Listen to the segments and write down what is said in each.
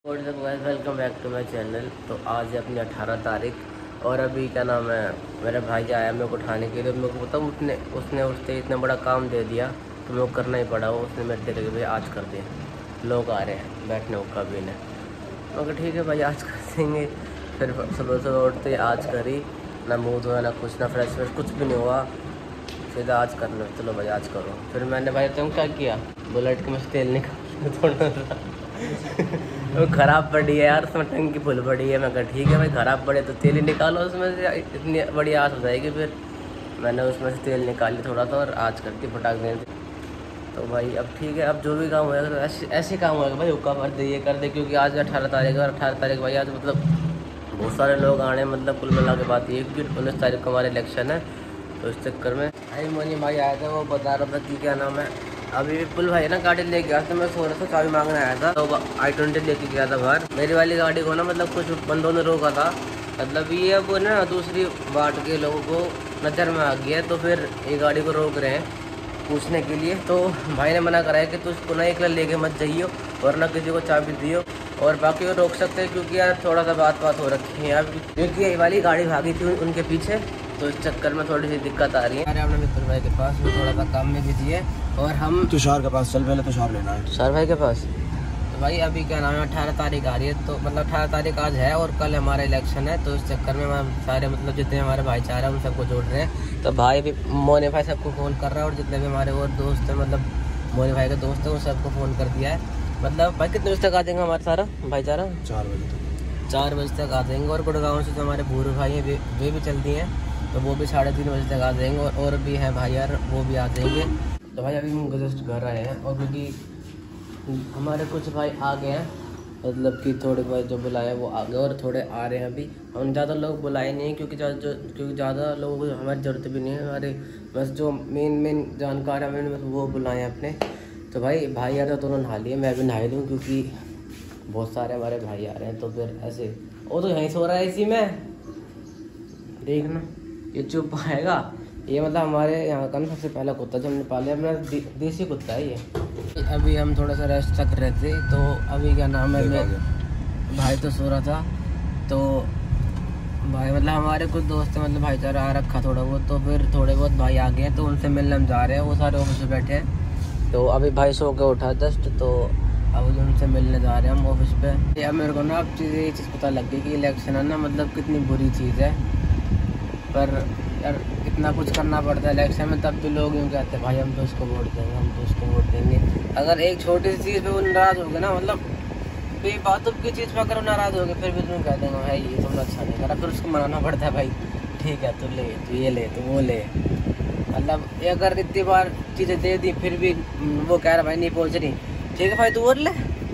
Welcome back to my channel. तो आज है अपनी 18 तारीख और अभी क्या नाम है, मेरा भाई आया मेरे को उठाने के लिए। मेरे को बताऊँ उसने उससे इतना बड़ा काम दे दिया तो मेरे को करना ही पड़ा। वो उसने मेरे दे भाई आज कर दे, लोग आ रहे हैं बैठने को कभी ने। मगर ठीक है भाई आज कर देंगे। फिर सुबह सुबह उठते आज करी ना, मुँह धोया ना कुछ, ना फ्रेश कुछ भी नहीं हुआ, सीधा आज करना। चलो भाई आज करो। फिर मैंने भाई तुम क्या किया, बुलेट के में तेल निकाल थोड़ा सा वो ख़राब पड़ी है यार, उसमें टंकी फुल पड़ी है। मैं कहा ठीक है भाई ख़राब पड़े तो तेल ही निकालो उसमें से, इतनी बड़ी आस हो जाएगी। फिर मैंने उसमें से तेल निकाली थोड़ा सा और आज करती फटाक देने। तो भाई अब ठीक है, अब जो भी काम होएगा तो ऐसे काम होएगा भाई, हुक्का कर दे ये कर दे। क्योंकि आज 18 तारीख है और 18 तारीख भाई आज मतलब बहुत सारे लोग आने, मतलब कुल मिला के बात ये कि 19 तारीख को हमारा इलेक्शन है। तो इस चक्कर में आई मोनी भाई आया था, वो बता रहा था कि क्या नाम है, अभी पुल भाई ना गाड़ी लेके गया था। मैं सो रहा था, चाबी मांगने आया था तो i20 लेके गया था बाहर। मेरी वाली गाड़ी को ना मतलब कुछ बंदों ने रोका था, मतलब ये वो ना दूसरी बाट के लोगों को नज़र में आ गया। तो फिर ये गाड़ी को रोक रहे हैं पूछने के लिए। तो भाई ने मना करा है कि तू उसको ना एक लेके मत जाइयो और ना किसी को चाबी दियो, और बाकी वो रोक सकते हैं क्योंकि यार थोड़ा सा बात हो रखी है यार, क्योंकि ये वाली गाड़ी भागी थी उनके पीछे। तो इस चक्कर में थोड़ी सी दिक्कत आ रही है। अरे अपने मित्र भाई के पास वो थोड़ा सा काम में बिजी है और हम तुषार के पास चल, पहले तुषार लेना है तुषार भाई के पास। तो भाई अभी क्या नाम है 18 तारीख आ रही है, तो मतलब 18 तारीख आज है और कल हमारा इलेक्शन है। तो इस चक्कर में हम सारे मतलब जितने हमारे भाईचारा है उन सबको जोड़ रहे हैं। तो भाई भी मोने भाई सबको फ़ोन कर रहा है और जितने भी हमारे और दोस्त हैं, मतलब मोने भाई के दोस्त हैं, उन सबको फ़ोन कर दिया है। मतलब भाई कितने बजे तक आ जाएंगे हमारा सारा भाईचारा? 4 बजे तक। 4 बजे तक आ जाएंगे। और गुड़गांव से जो हमारे भूरे भाई हैं वे भी चलती हैं, तो वो भी 3:30 बजे तक आ जाएंगे। और भी हैं भाई यार, वो भी आ जाएंगे। तो भाई अभी हम जस्ट घर आए हैं और क्योंकि हमारे कुछ भाई आ गए हैं, मतलब कि थोड़े भाई जो बुलाए वो आ गए और थोड़े आ रहे हैं अभी। हम ज़्यादा लोग बुलाए नहीं क्योंकि ज़्यादा लोगों को हमारी ज़रूरत भी नहीं है। हमारे बस जो मेन जानकार है मैंने बस वो बुलाए हैं अपने। तो भाई यार तो दोनों नहा लिए, मैं भी नहा लूँ क्योंकि बहुत सारे हमारे भाई आ रहे हैं। तो फिर ऐसे वो तो यहीं सो रहा है इसी में, देखना ये चुप आएगा। ये मतलब हमारे यहाँ का ना सबसे पहला कुत्ता जो हमने पाला है, अपना देसी कुत्ता है ये। अभी हम थोड़ा सा रेस्ट तक रहे थे, तो अभी क्या नाम है, भाई तो सो रहा था। तो भाई मतलब हमारे कुछ दोस्त हैं, मतलब भाईचारा आ रखा थोड़ा बहुत। तो फिर थोड़े बहुत भाई आ गए हैं तो उनसे मिलने हम जा रहे हैं। वो सारे ऑफिस में बैठे हैं, तो अभी भाई सो के उठा जस्ट, तो अब उनसे मिलने जा रहे हैं हम ऑफिस पे। अब मेरे को ना अब ये चीज़ पता लग गई कि इलेक्शन है ना मतलब कितनी बुरी चीज़ है। पर यार इतना कुछ करना पड़ता है इलेक्शन में, तब भी लोग यूँ कहते हैं भाई हम तो उसको वोट देंगे, हम तो उसको वोट देंगे। अगर एक छोटी सी चीज़ पे वो नाराज़ हो गए ना, मतलब बेबातुब की चीज़ पर अगर वो नाराज़ हो गए फिर भी तुम कह देंगे भाई ये तुमने अच्छा नहीं करा, फिर उसको मनाना पड़ता है भाई ठीक है तू ले, तू ये ले, तू वो ले। मतलब अगर इतनी बार चीज़ें दे दी फिर भी वो कह रहा भाई नहीं पहुँच रही, ठीक है भाई तू और ले।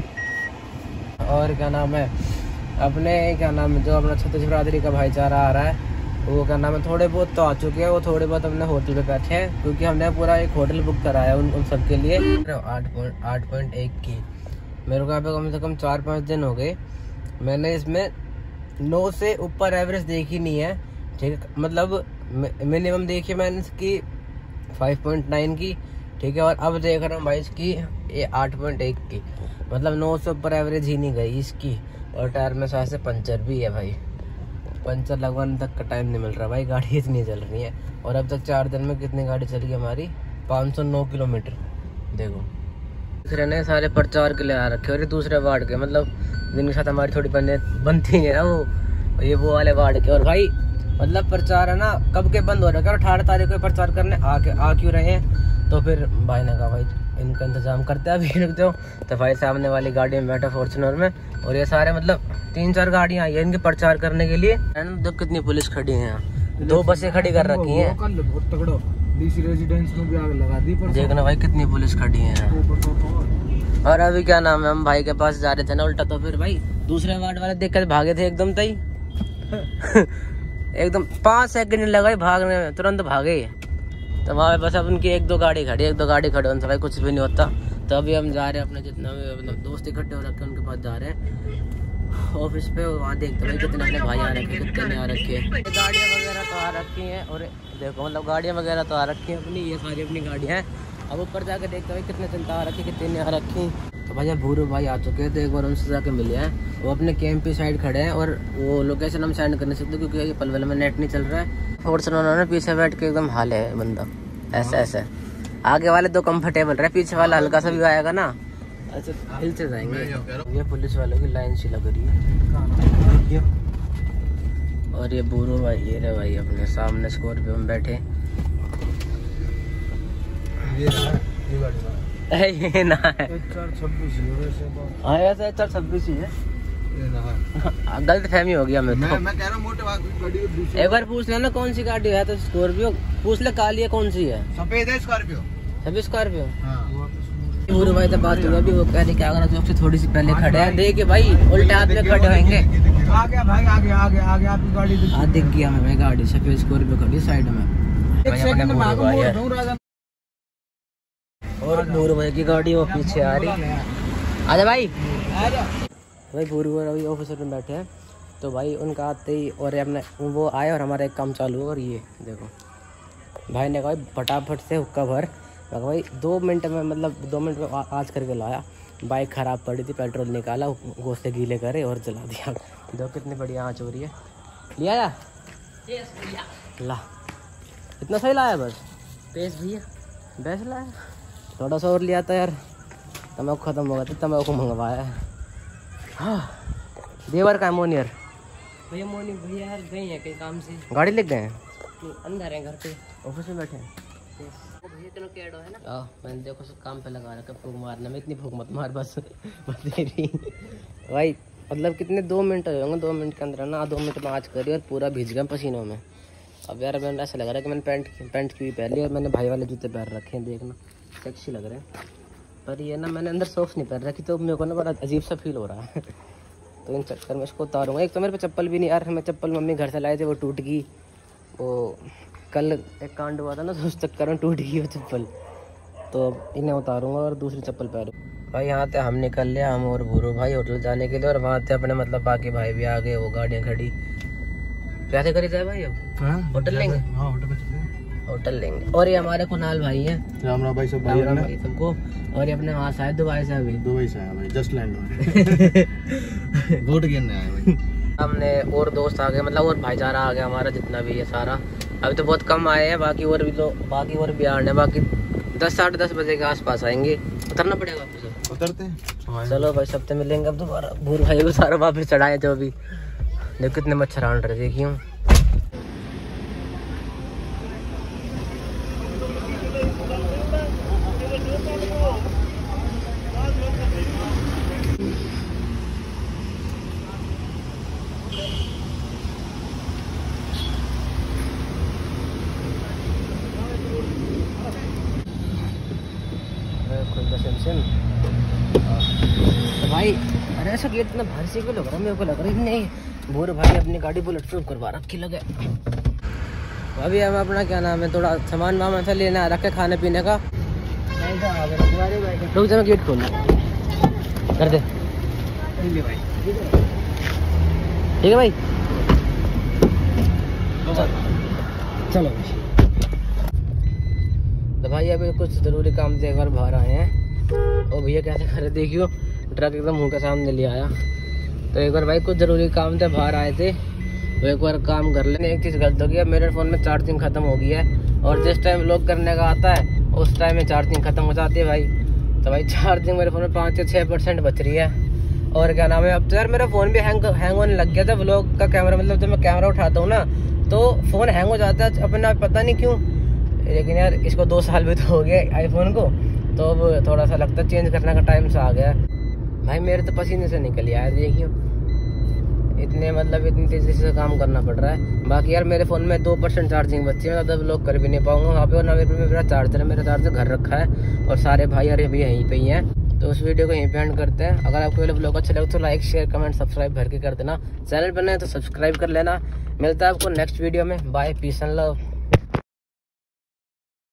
और क्या नाम है अपने, क्या नाम है जो अपना छत्तीस बिरादरी का भाईचारा आ रहा है, वो क्या नाम है थोड़े बहुत तो आ चुके हैं। वो थोड़े बहुत हमने होटल पे बैठे हैं क्योंकि हमने पूरा एक होटल बुक कराया उन सब के लिए। 8.1 की मेरे को यहाँ पे कम से कम 4-5 दिन हो गए। मैंने इसमें 9 से ऊपर एवरेज देखी नहीं है, ठीक है। मतलब मिनिमम देखी मैंने इसकी 5.9 की, ठीक है। और अब देख रहा हूँ भाई इसकी ये 8.1 की, मतलब 9 से ऊपर एवरेज ही नहीं गई इसकी। और टायर में शायद से पंचर भी है भाई, पंचर लगवाने तक का टाइम नहीं मिल रहा भाई, गाड़ी इतनी चल रही है। और अब तक 4 दिन में कितनी गाड़ी चली है हमारी, 509 किलोमीटर। देखो दूसरे ने सारे प्रचार के लिए आ रखे और ये दूसरे वार्ड के, मतलब जिनके साथ हमारी थोड़ी बनती है ना वो वाले वार्ड के। और भाई मतलब प्रचार है ना कब के बंद हो रहे हैं, 18 तारीख को प्रचार करने आ क्यों रहे हैं। तो फिर भाई ने कहा भाई इनका इंतजाम करते हैं अभी, रुक जाओ। तो भाई सामने वाली गाड़ी में बैठा फॉर्च्यूनर में, और ये सारे मतलब 3-4 गाड़ियाँ आई है इनके प्रचार करने के लिए। तो कितनी पुलिस खड़ी है यहाँ, 2 बसें खड़ी कर रखी हैं। रेजिडेंस में भी आग लगा दी, देखना भाई कितनी पुलिस खड़ी है यहाँ। और अभी क्या नाम है हम भाई के पास जा रहे थे ना उल्टा, तो फिर भाई दूसरे वार्ड वाले देख कर भागे थे एकदम तई एकदम 5 सेकंड लगा भागने में, तुरंत भागे। तो वहाँ बस अब उनकी 1-2 गाड़ी खड़ी, 1-2 गाड़ी खड़े उनसे भाई कुछ भी नहीं होता। तो अभी हम जा रहे हैं अपने जितना भी मतलब दोस्त इकट्ठे हो रखे हैं उनके पास जा रहे हैं ऑफिस पे। वहाँ देखते भाई कितने अपने भाई आ रखे, कितने नहीं आ रखे। गाड़ियाँ वगैरह तो आ रखी हैं, और देखो मतलब गाड़ियाँ वगैरह तो आ रखी हैं अपनी, ये सारी अपनी गाड़ियाँ हैं। अब ऊपर जाकर देखते भाई कितने जनता आ रखी, कितने नहीं आ रखी। तो भाई भूरू भाई आ चुके हैं, तो एक बार उनसे जाके मिले हैं। वो अपने कैंप पे साइड खड़े हैं और वो लोकेशन हम सेंड कर नहीं सकते क्योंकि ये पलवल में नेट नहीं चल रहा है। फॉर्चुनर उन्होंने पीछे बैठ के एकदम हाल है बंदा, ऐसा ऐसा। आगे वाले तो कंफर्टेबल रहे, पीछे वाला हल्का सा भी आएगा ना, अच्छा हिल से जाएंगे। ये पुलिस वालों की लाइन सी लग रही है। और ये भूरू भाई, ये रहे भाई अपने सामने स्कॉर्पियो में बैठे। ये ना है, 426 ही है। गलत फहमी हो गया मैं तो। मैं कह रहा हूँ मोटे एक बार पूछ लेना कौन सी गाड़ी है, तो स्कॉर्पियो पूछ ले, काली है कौन सी है? सफेद है स्कॉर्पियो। सभी स्कॉर्पियो। हाँ। भूरू भाई तो बात हुआ भी, वो कह रहे कि अगर चौक से थोड़ी सी पहले खड़े हैं, देखिए भाई उल्टे हाथ में खड़े होंगे। आ गया भाई, आगे आगे आगे आपकी गाड़ी दिख गया हमें, गाड़ी सफेद स्कॉर्पियो खड़ी साइड में। एक सेकंड में आगे मोड़ दूं राजा। और भूरू भाई की गाड़ी वो पीछे आ रही। आजा भाई। भाई भूरू भाई ऑफिसर में बैठे हैं, तो भाई उनका आते ही और अपने वो आए और हमारा एक काम चालू हुआ। और ये देखो भाई ने कहा फटाफट से हुक्का भर। भाई 2 मिनट में, मतलब 2 मिनट में आज करके लाया। बाइक ख़राब पड़ी थी, पेट्रोल निकाला, गोश्ते गीले करे और जला दिया। देखो कितनी बढ़िया आँच हो रही है। लिया या ला, इतना सही लाया बस बेस भैया, बेस लाया। थोड़ा सा और लिया था यार, तम्बाकू ख़त्म हो गया था, तम्बाकू मंगवाया है। हाँ देवर का मोनियर भैया, मोनी भैया यार गए हैं कहीं काम से, गाड़ी लेके गए हैं, अंदर हैं घर पे, ऑफिस में बैठे हैं। भैया चलो कैडो है ना, मैंने देखो सब काम पे लगा रखा, फूक मारना में, इतनी फूक मत मार बस तेरी भाई। मतलब कितने 2 मिनट हो होंगे, 2 मिनट के अंदर ना, 2 मिनट में आज करी और पूरा भीज गया पसीनों में। अब यार मैंने ऐसा लग रहा है कि मैंने पैंट की पहन ली और मैंने भाई वाले जूते पहन रखे हैं, देखना सेक्सी लग रहे हैं। पर ये ना मैंने अंदर सॉक्स नहीं पहन रखी, तो मेरे को ना बड़ा अजीब सा फील हो रहा है। तो इन चक्कर में इसको उतारूँगा। एक तो मेरे पे चप्पल भी नहीं यार, मैं चप्पल मम्मी घर से लाए थे, वो टूट गई। वो कल एक कांड हुआ था ना, तो उस चक्कर में टूट गई वो चप्पल, तो इन्हें उतारूँगा और दूसरी चप्पल पहनूँ। भाई यहाँ से हम निकल लिया, हम और भूरू भाई होटल जाने के लिए, और वहाँ से अपने मतलब बाकी भाई भी आ गए, वो गाड़ियाँ खड़ी। कैसे करी जाए भाई अब? होटल लेंगे? हाँ होटल पे चलते हैं, होटल लेंगे। और ये हमारे कुणाल भाई हैं, राम भाई सब भाई सबको। और ये अपने वहाँ से आए दुबई से, अभी दुबई से आया भाई, जस्ट लैंड हुआ। वोट गिरने आया भाई। हमने और दोस्त आ गए, मतलब और भाईचारा आ गया हमारा, जितना भी है सारा। अभी तो बहुत कम आए हैं, बाकी और भी आ रहे हैं। बाकी 10 साढ़े 10 बजे के आसपास आएंगे। उतरना पड़ेगा वापस, उतरते हैं। चलो भाई, सब तो मिलेंगे अब दोबारा। भूरू भाई को सारा वापस चढ़ाए थे अभी, देखो कितने मच्छर आंट रहे, देखिए। तो भाई अरे ऐसा गेट इतना भारी से क्यों लग रहा है? मेरे को लग रहा है नहीं, भूरू भाई अपनी गाड़ी बुलेट प्रूफ करवा रखी लगे। अभी हम अपना क्या नाम है, थोड़ा सामान वामान ऐसा लेना रखे खाने पीने का। रुक जा, मैं गेट खोलना कर दे। ठीक है भाई, चलो। तो भाई अभी कुछ ज़रूरी काम से एक बार बाहर आए हैं, और भैया कैसे करे देखियो, ट्रक एकदम मुँह के सामने ले आया। तो एक बार भाई कुछ ज़रूरी काम थे, बाहर आए थे, तो एक बार काम कर लेने। एक चीज़ गलत हो गया, मेरे फ़ोन में चार्जिंग ख़त्म हो गई है, और जिस टाइम लॉक करने का आता है उस टाइम में चार्जिंग ख़त्म हो जाती है भाई। तो भाई चार्जिंग मेरे फ़ोन में 5 से 6% बच रही है। और क्या नाम है, अब तो यार मेरा फ़ोन भी हैंग होने लग गया था। व्लॉग का कैमरा, मतलब जब मैं कैमरा उठाता हूँ ना तो फ़ोन हैंग हो जाता है अपने आप, पता नहीं क्यों। लेकिन यार इसको 2 साल भी तो हो गए आईफोन को, तो अब थोड़ा सा लगता है चेंज करने का टाइम सा आ गया भाई। मेरे तो पसीने से निकल आया, देखिए इतनी तेज़ी से काम करना पड़ रहा है। बाकी यार मेरे फ़ोन में 2% चार्जिंग बची है, मतलब लोग कर भी नहीं पाऊंगा वहाँ पे। और ना मेरा चार्जर है, मेरा चार्जर घर रखा है, और सारे भाई यार अभी यहीं पे ही हैं। तो उस वीडियो को यहीं पे एंड करते हैं। अगर आपको ये ब्लॉग अच्छा लगे तो लाइक शेयर कमेंट सब्सक्राइब भर के कर देना। चैनल पर नए तो सब्सक्राइब कर लेना। मिलता है आपको नेक्स्ट वीडियो में। Bye, peace and love.